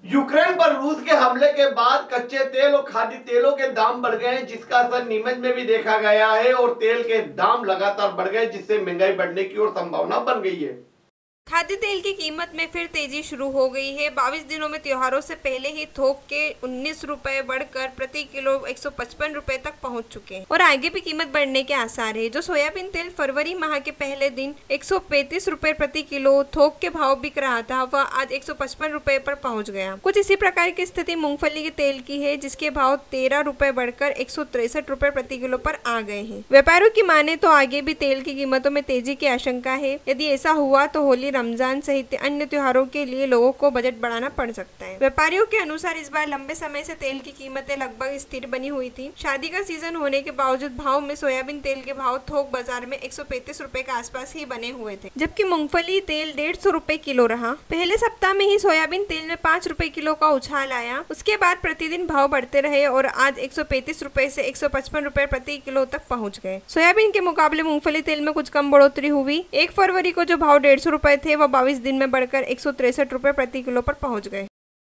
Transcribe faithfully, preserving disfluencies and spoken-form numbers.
Ukraine पर रूस के हमले के बाद कच्चे तेल और खाद्य तेलों के दाम बढ़ गए हैं, जिसका असर नीमच में भी देखा गया है और तेल के दाम लगातार बढ़ गए, जिससे महंगाई बढ़ने की और संभावना बन गई है। खाद्य तेल की कीमत में फिर तेजी शुरू हो गई है। बाईस दिनों में त्योहारों से पहले ही थोक के उन्नीस रुपए बढ़कर प्रति किलो एक सौ पचपन रुपए तक पहुंच चुके हैं और आगे भी कीमत बढ़ने के आसार है। जो सोयाबीन तेल फरवरी माह के पहले दिन एक सौ पैंतीस रुपए प्रति किलो थोक के भाव बिक रहा था, वह आज एक सौ पचपन रुपए पर पहुंच गया। कुछ इसी प्रकार की स्थिति मूंगफली के तेल की है, जिसके भाव तेरह रुपए बढ़कर एक सौ तिरसठ रुपए प्रति किलो पर आ गए हैं। व्यापारियों की माने तो आगे भी तेल की कीमतों में तेजी की आशंका है। यदि ऐसा हुआ तो होली, रमजान सहित अन्य त्योहारों के लिए लोगों को बजट बढ़ाना पड़ सकता है। व्यापारियों के अनुसार इस बार लंबे समय से तेल की कीमतें लगभग स्थिर बनी हुई थी। शादी का सीजन होने के बावजूद भाव में सोयाबीन तेल के भाव थोक बाजार में एक सौ पैंतीस रुपए के आसपास ही बने हुए थे, जबकि मूंगफली तेल डेढ़ सौ रुपए किलो रहा। पहले सप्ताह में ही सोयाबीन तेल में पाँच रुपए किलो का उछाल आया। उसके बाद प्रतिदिन भाव बढ़ते रहे और आज एक सौ पैंतीस रुपए से एक सौ पचपन रुपए प्रति किलो तक पहुंच गए। सोयाबीन के मुकाबले मूंगफली तेल में कुछ कम बढ़ोतरी हुई। एक फरवरी को जो भाव डेढ़ सौ रुपए थे, वह बाईस दिन में बढ़कर एक सौ तिरसठ रुपए प्रति किलो पर पहुंच गए।